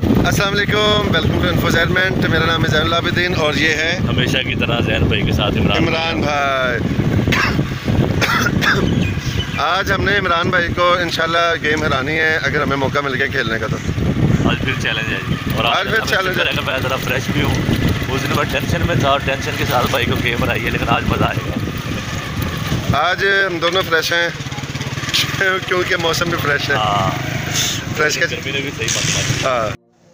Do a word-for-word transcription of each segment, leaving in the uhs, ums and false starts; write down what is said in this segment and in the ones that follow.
अस्सलाम वालेकुम, welcome to infotainment. मेरा नाम है ज़ैनुल आबिदीन और ये है हमेशा की तरह ज़ैन भाई के साथ इमरान इमरान भाई। आज हमने इमरान भाई को इंशाल्लाह गेम हरानी है, अगर हमें मौका मिल गया खेलने का तो। आज फिर चैलेंज है जी, और आज फिर चैलेंज है। मैं ज़रा फ्रेश भी हूँ, उस दिन मैं टेंशन में था और टेंशन के साथ भाई को गेम हराई है, लेकिन आज मज़ा आएगा। आज हम दोनों फ्रेश हैं क्योंकि मौसम भी फ्रेश है। हाँ, फ्रेश का गर्मी ने भी सही बात। हाँ,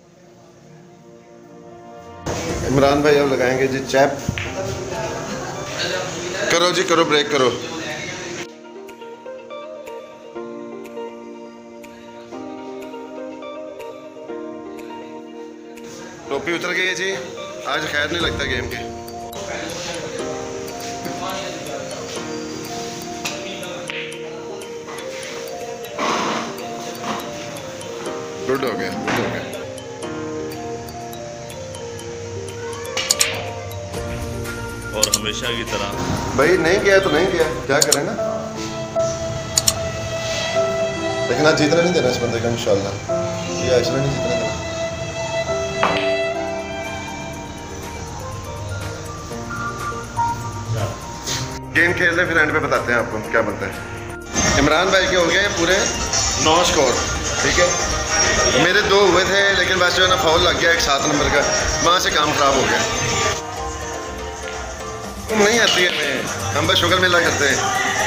इमरान भाई अब लगाएंगे जी चैप। करो जी, करो, ब्रेक करो। टोपी उतर गई है जी, आज खैर नहीं लगता गेम की। गुड हो गया, गुड हो गया। और हमेशा की तरह भाई नहीं किया तो नहीं किया, क्या करें ना, लेकिन आज जीतना नहीं देना इस बंदे का इंशाल्लाह। ये ऐसा नहीं जीतना देना। गेम खेल ले, फिर एंड पे बताते हैं आपको क्या बनता है। इमरान भाई के हो गए पूरे नौ स्कोर, ठीक है। मेरे दो हुए थे, लेकिन बस जो है ना फाउल लग गया एक सात नंबर का, वहाँ से काम खराब हो गया। नहीं आती है हमें, हम बस शुगर मेला करते हैं,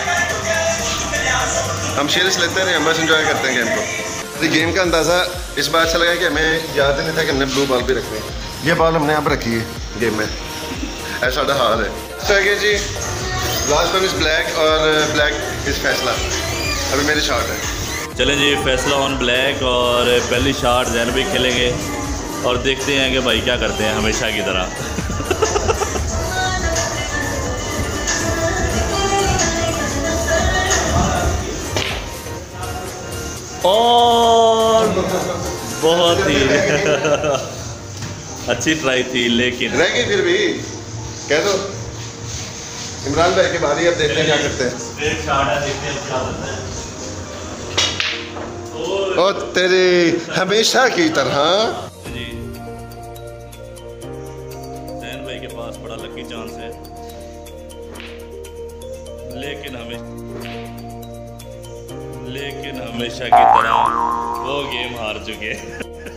हम सीरियस लेते हैं, हम बस एंजॉय करते हैं गेम को। तो गेम का अंदाज़ा इस बात से लगा कि हमें याद ही नहीं था कि हमने ब्लू बॉल भी रखनी है। ये बॉल हमने अब रखी है गेम में, ऐसा हाल है। तो आगे जी लास्ट वन इज़ ब्लैक और ब्लैक इज़ फैसला। अभी मेरी शॉट है। चलें जी, फैसला ऑन ब्लैक और पहली शॉट ज़ैन भाई खेलेंगे और देखते हैं कि भाई क्या करते हैं हमेशा की तरह। और बहुत ही अच्छी ट्राई थी, लेकिन रह गई फिर भी। कह दो इमरान भाई की बारी, अब देखते हैं क्या करते हैं। एक शॉट है, देखते हैं क्या होता है। ओ तेरी हमेशा की तरह। जी, ज़ैन भाई के पास बड़ा लकी चांस है, लेकिन हमें लेकिन हमेशा की तरह वो गेम हार चुके हैं।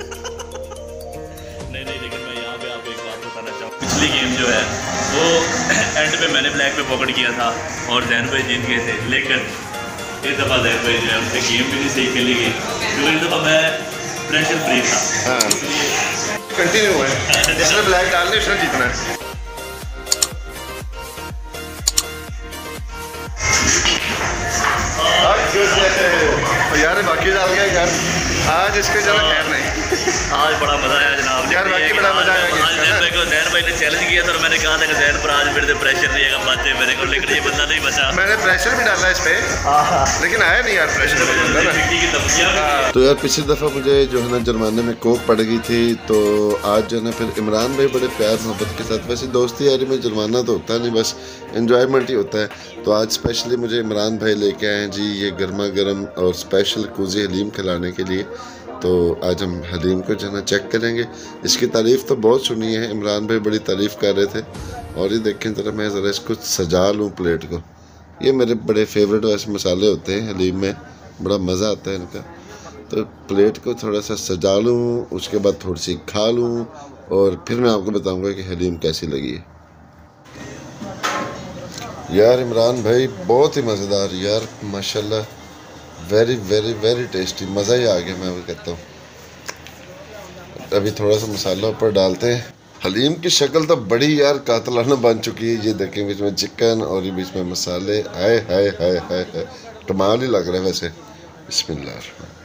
नहीं नहीं, लेकिन मैं यहाँ पे आपको एक बात बताना चाहूँ। पिछली गेम जो है वो एंड पे मैंने ब्लैक पे पकड़ किया था और ज़ैन भाई जीत गए थे, लेकिन इस दफ़ा ज़ैन भाई जो है उनसे गेम भी नहीं सही खेली गई, क्योंकि इस दफ़ा मैं प्रेशर फ्री था। हाँ, कंटिन्यू है, जिसने ब्लैक डालने उसने जीतना है। यार बाकी डाल गया यार, आज इसके जरा खैर नहीं। आज बड़ा मजा आया जनाब यार, बाकी बड़ा मजा आया। ज़ैन भाई को ज़ैन भाई ने चैलेंज किया था और मैंने कहा था कि ज़ैन पर आज मेरे से प्रेशर नहीं आएगा, बचे मेरे को, लेकिन ये बंदा नहीं बचा। मैंने प्रेशर भी डाला इस पे, लेकिन आया नहीं यार प्रेशर। तो यार पिछली दफ़ा मुझे जो है ना जुर्माने में कोक पड़ गई थी, तो आज जो है ना फिर इमरान भाई बड़े प्यार मोहब्बत के साथ, वैसे दोस्ती यारी में जुर्माना तो होता नहीं, बस एंजॉयमेंट ही होता है। तो आज स्पेशली मुझे इमरान भाई लेके आए हैं जी ये गर्मा गर्म और स्पेशल कुज़ी हलीम खिलाने के लिए। तो आज हम हलीम को जो है ना चेक करेंगे। इसकी तारीफ़ तो बहुत सुनी है, इमरान भाई बड़ी तारीफ़ कर रहे थे। और ये देखें ज़रा, मैं ज़रा इसको सजा लूँ प्लेट को। ये मेरे बड़े फेवरेट वैसे मसाले होते हैं हलीम में, बड़ा मज़ा आता है इनका। तो प्लेट को थोड़ा सा सजा लूँ, उसके बाद थोड़ी सी खा लूँ और फिर मैं आपको बताऊँगा कि हलीम कैसी लगी है। यार इमरान भाई बहुत ही मज़ेदार यार, माशाल्लाह, वेरी वेरी वेरी टेस्टी, मज़ा ही आ गया, मैं वो कहता हूँ। अभी थोड़ा सा मसाला ऊपर डालते हैं। हलीम की शक्ल तो बड़ी यार कातलाना बन चुकी है। ये देखें, बीच में चिकन और ये बीच में मसाले, हाय हाय हाय हाय हाय, कमाल ही लग रहा है वैसे। बिस्मिल्लाह।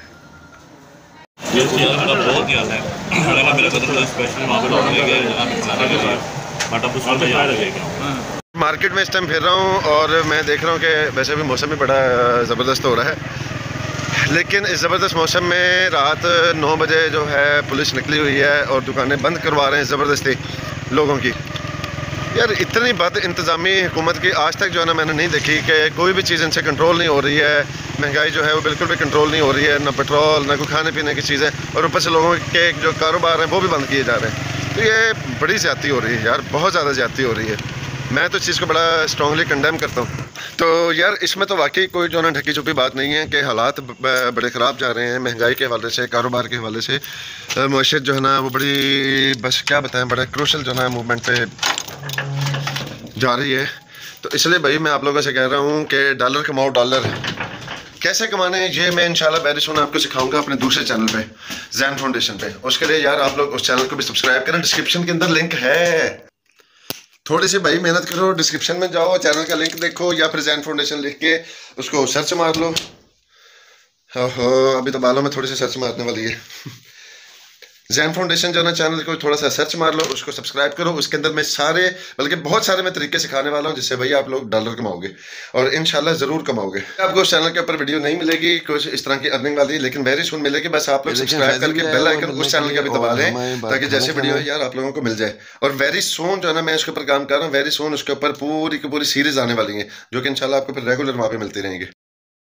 मार्केट में इस टाइम फिर रहा हूँ और मैं देख रहा हूँ कि वैसे भी मौसम भी बड़ा ज़बरदस्त हो रहा है, लेकिन इस ज़बरदस्त मौसम में रात नौ बजे जो है पुलिस निकली हुई है और दुकानें बंद करवा रहे हैं ज़बरदस्ती लोगों की। यार इतनी बात इंतज़ामी हुकूमत की आज तक जो है ना मैंने नहीं देखी कि कोई भी चीज़ इनसे कंट्रोल नहीं हो रही है। महंगाई जो है वो बिल्कुल भी कंट्रोल नहीं हो रही है, ना पेट्रोल ना कोई खाने पीने की चीज़ें, और ऊपर से लोगों के जो कारोबार हैं वो भी बंद किए जा रहे हैं। तो ये बड़ी ज़्यादती हो रही है यार, बहुत ज़्यादा ज़्यादती हो रही है। मैं तो इस चीज़ को बड़ा स्ट्रॉन्गली कंडेम करता हूँ। तो यार इसमें तो वाकई कोई जो ना ढकी छुपी बात नहीं है कि हालात बड़े ख़राब जा रहे हैं महंगाई के हवाले से, कारोबार के हवाले से। मईशत जो है ना वो बड़ी, बस क्या बताएं, बड़ा क्रूशल जो है मूवमेंट पे जा रही है। तो इसलिए भाई मैं आप लोगों से कह रहा हूँ कि डॉलर कमाओ, डॉलर कैसे कमाने हैं ये मैं इंशाल्लाह वेरी सून आपको सिखाऊंगा अपने दूसरे चैनल पे, जैन फाउंडेशन पे। उसके लिए यार आप लोग उस चैनल को भी सब्सक्राइब करें, डिस्क्रिप्शन के अंदर लिंक है। थोड़ी सी भाई मेहनत करो, डिस्क्रिप्शन में जाओ, चैनल का लिंक देखो, या फिर जैन फाउंडेशन लिख के उसको सर्च मार लो। ओहो अभी तो बालों में थोड़ी सी सर्च मारने वाली है। जैन फाउंडेशन जो ना चैनल को थोड़ा सा सर्च मार लो, उसको सब्सक्राइब करो। उसके अंदर मैं सारे, बल्कि बहुत सारे मैं तरीके सिखाने वाला हूँ जिससे भाई आप लोग डॉलर कमाओगे, और इंशाल्लाह ज़रूर कमाओगे। आपको उस चैनल के ऊपर वीडियो नहीं मिलेगी कुछ इस तरह की अर्निंग वाली, लेकिन वेरी सून मिलेगी। बस आप लोग सब्सक्राइब करके बेल आइकन उस चैनल का भी दबा लें ताकि जैसे वीडियो है यार आप लोगों को मिल जाए। और वेरी सून जो है ना मैं इसके ऊपर काम कर रहा हूँ, वेरी सून उसके ऊपर पूरी की पूरी सीरीज आने वाली है जो कि इंशाल्लाह आपको फिर रेगुलर वहाँ पे मिलती रहेंगी।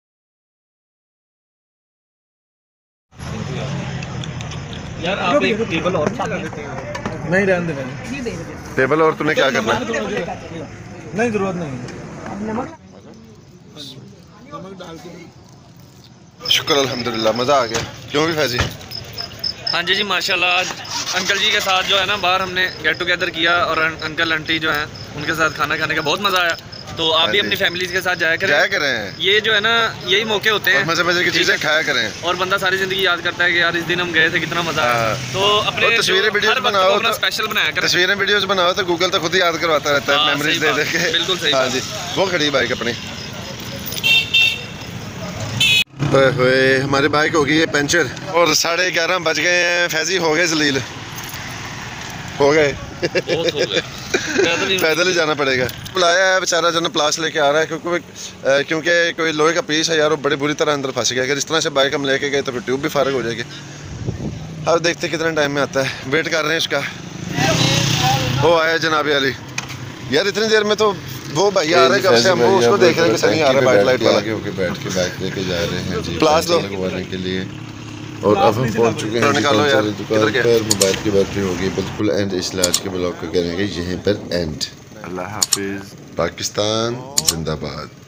यार आप एक टेबल और नहीं रहने देना, टेबल और तूने क्या करना है? नहीं जरूरत नहीं। शुक्र अल्हम्दुलिल्लाह, मज़ा आ गया। क्यों भी फैजी? हाँ जी जी माशाल्लाह। अंकल जी के साथ जो है ना बाहर हमने गेट टुगेदर किया, और अंकल आंटी जो हैं उनके साथ खाना खाने का बहुत मज़ा आया। तो आप भी अपनी फैमिली के साथ जाया करें, जाया करें। ये जो है ना यही मौके होते हैं, मजे मजे की चीज़ें खाया करें, और बंदा सारी जिंदगी याद करता है कि यार इस दिन हम गए थे, कितना मजा आया। तो अपने तस्वीरें वीडियोस बनाओ, अपना स्पेशल बनाया करें। तस्वीरें वीडियोस बनाओ तो गूगल तो खुद ही याद करवाता रहता है मेमोरीज दे दे के। बिल्कुल सही। हाँ जी, वो खड़ी बाइक अपनी। हुए हमारी बाइक हो गई है पंचर, और साढ़े ग्यारह बज गए हैं। फैजी हो गए जलील, हो गए पैदल ही जाना पड़ेगा। बुलाया है बेचारा जो ना प्लास लेके आ रहा है, क्योंकि क्योंकि कोई लोहे का पीस है यार, वो बड़ी बुरी तरह अंदर फंस गया। अगर इस तरह से बाइक हम लेके गए तो फिर ट्यूब भी फारग हो जाएगी। अब देखते कितने टाइम में आता है, वेट कर रहे हैं इसका। वो आया जनाब अली यार, इतनी देर में तो वो भाई आ रहा है, कब से हम उसको देख रहे हैं कि नहीं आ रहा है। बाइक लाइट वाला होके बैठ के बाइक लेके जा रहे हैं जी प्लास लगवाने के लिए। और अब हम पहुंच चुके हैं निकालो यार दुकान पर। मोबाइल की बैटरी होगी बिल्कुल एंड, इसलिए आज के ब्लॉग को करेंगे यहीं पर एंड। अल्लाह हाफिज, पाकिस्तान जिंदाबाद।